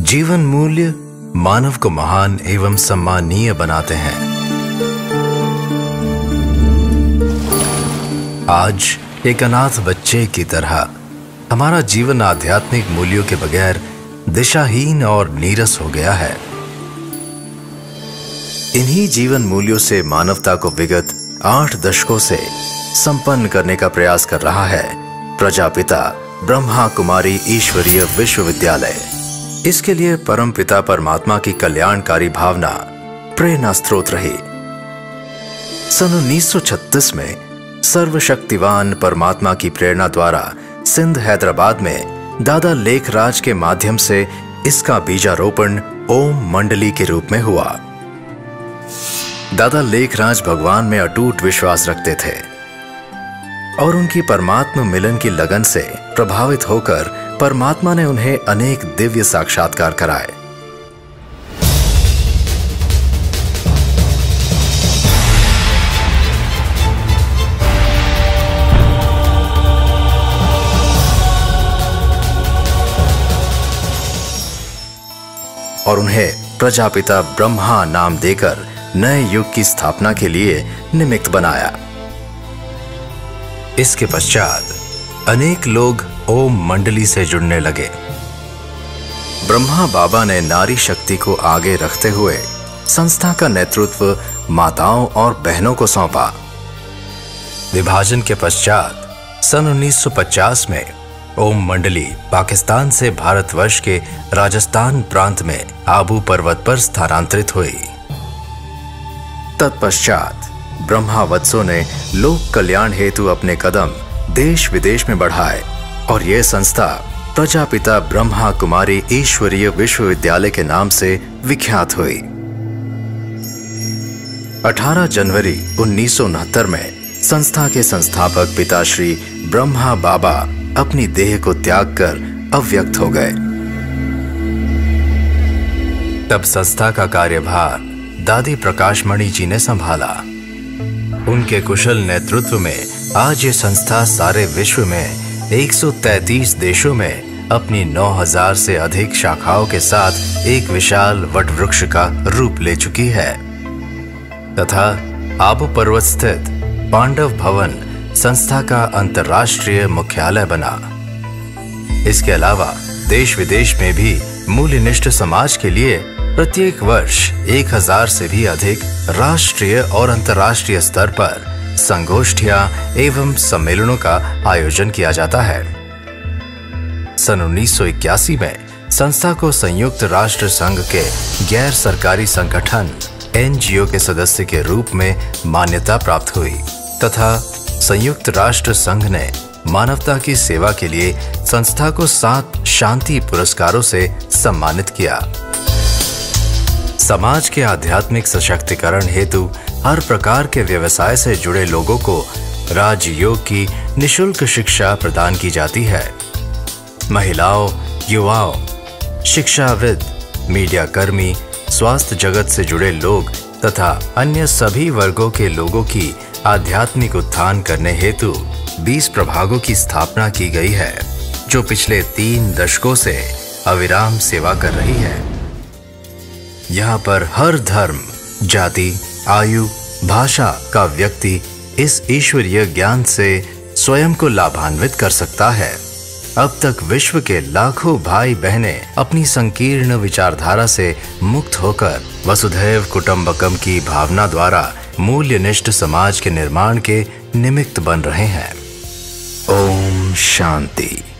जीवन मूल्य मानव को महान एवं सम्माननीय बनाते हैं। आज एक अनाथ बच्चे की तरह हमारा जीवन आध्यात्मिक मूल्यों के बगैर दिशाहीन और नीरस हो गया है। इन्हीं जीवन मूल्यों से मानवता को विगत 8 दशकों से संपन्न करने का प्रयास कर रहा है प्रजापिता ब्रह्मा कुमारी ईश्वरीय विश्वविद्यालय। इसके लिए परमपिता परमात्मा की कल्याणकारी भावना प्रेरणा स्रोत रही। सन 1936 में सर्वशक्तिवान परमात्मा की प्रेरणा द्वारा सिंध हैदराबाद में दादा लेखराज के माध्यम से इसका बीजारोपण ओम मंडली के रूप में हुआ। दादा लेखराज भगवान में अटूट विश्वास रखते थे और उनकी परमात्मा मिलन की लगन से प्रभावित होकर परमात्मा ने उन्हें अनेक दिव्य साक्षात्कार कराए। और उन्हें प्रजापिता ब्रह्मा नाम देकर नए युग की स्थापना के लिए निमित्त बनाया। इसके पश्चात अनेक लोग ओम मंडली से जुड़ने लगे। ब्रह्मा बाबा ने नारी शक्ति को आगे रखते हुए संस्था का नेतृत्व माताओं और बहनों को सौंपा। विभाजन के पश्चात सन 1950 में ओम मंडली पाकिस्तान से भारतवर्ष के राजस्थान प्रांत में आबू पर्वत पर स्थानांतरित हुई। तत्पश्चात ब्रह्मा वत्सों ने लोक कल्याण हेतु अपने कदम देश विदेश में बढ़ाए और यह संस्था प्रजापिता ब्रह्मा कुमारी ईश्वरीय विश्वविद्यालय के नाम से विख्यात हुई। 18 जनवरी 1969 में संस्था के संस्थापक पिता श्री ब्रह्मा बाबा अपनी देह को त्याग कर अव्यक्त हो गए। तब संस्था का कार्यभार दादी प्रकाशमणि जी ने संभाला। उनके कुशल नेतृत्व में आज ये संस्था सारे विश्व में 133 देशों में अपनी 9000 से अधिक शाखाओं के साथ एक विशाल वटवृक्ष का रूप ले चुकी है तथा आबू पर्वत स्थित पांडव भवन संस्था का अंतर्राष्ट्रीय मुख्यालय बना। इसके अलावा देश विदेश में भी मूल्यनिष्ठ समाज के लिए प्रत्येक वर्ष 1000 से भी अधिक राष्ट्रीय और अंतर्राष्ट्रीय स्तर पर संगोष्ठियां एवं सम्मेलनों का आयोजन किया जाता है। सन 1981 में संस्था को संयुक्त राष्ट्र संघ के गैर सरकारी संगठन NGO के सदस्य के रूप में मान्यता प्राप्त हुई तथा संयुक्त राष्ट्र संघ ने मानवता की सेवा के लिए संस्था को 7 शांति पुरस्कारों से सम्मानित किया। समाज के आध्यात्मिक सशक्तिकरण हेतु हर प्रकार के व्यवसाय से जुड़े लोगों को राजयोग की निशुल्क शिक्षा प्रदान की जाती है। महिलाओं, युवाओं, शिक्षाविद, मीडिया कर्मी, स्वास्थ्य जगत से जुड़े लोग तथा अन्य सभी वर्गों के लोगों की आध्यात्मिक उत्थान करने हेतु 20 प्रभागों की स्थापना की गई है, जो पिछले 3 दशकों से अविराम सेवा कर रही है। यहाँ पर हर धर्म, जाति, आयु, भाषा का व्यक्ति इस ईश्वरीय ज्ञान से स्वयं को लाभान्वित कर सकता है। अब तक विश्व के लाखों भाई बहनें अपनी संकीर्ण विचारधारा से मुक्त होकर वसुधैव कुटुंबकम की भावना द्वारा मूल्यनिष्ठ समाज के निर्माण के निमित्त बन रहे हैं। ओम शांति।